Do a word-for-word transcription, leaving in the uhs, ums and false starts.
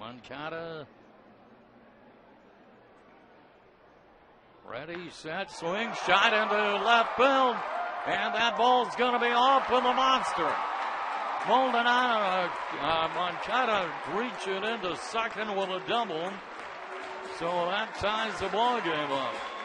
Moncada. Ready, set, swing, shot into left field. And that ball's going to be off for the Monster. Maldonado, uh, Moncada reaching into second with a double. So that ties the ball game up.